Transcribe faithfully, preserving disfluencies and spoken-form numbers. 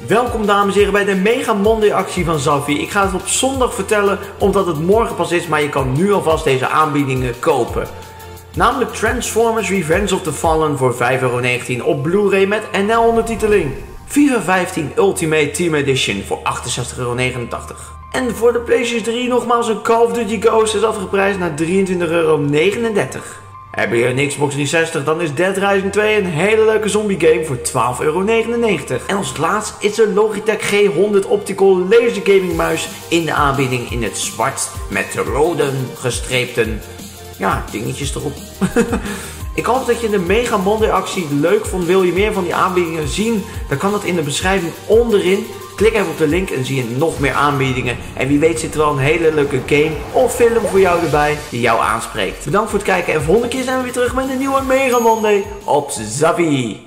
Welkom dames en heren bij de Mega Monday actie van Zavvi. Ik ga het op zondag vertellen omdat het morgen pas is, maar je kan nu alvast deze aanbiedingen kopen. Namelijk Transformers Revenge of the Fallen voor vijf euro negentien op Blu-ray met N L ondertiteling. FIFA vijftien Ultimate Team Edition voor achtenzestig euro negenentachtig. En voor de PlayStation drie nogmaals een Call of Duty Ghost is afgeprijsd naar drieëntwintig euro negenendertig. Heb je een Xbox driehonderdzestig, dan is Dead Rising twee een hele leuke zombie game voor twaalf euro negenennegentig. En als laatst is de Logitech G honderd Optical Laser Gaming muis in de aanbieding in het zwart met rode gestreepten, ja, dingetjes erop. Ik hoop dat je de Mega Monday actie leuk vond. Wil je meer van die aanbiedingen zien, dan kan dat in de beschrijving onderin. Klik even op de link en zie je nog meer aanbiedingen. En wie weet zit er wel een hele leuke game of film voor jou erbij die jou aanspreekt. Bedankt voor het kijken en volgende keer zijn we weer terug met een nieuwe Mega Monday op Zavvi.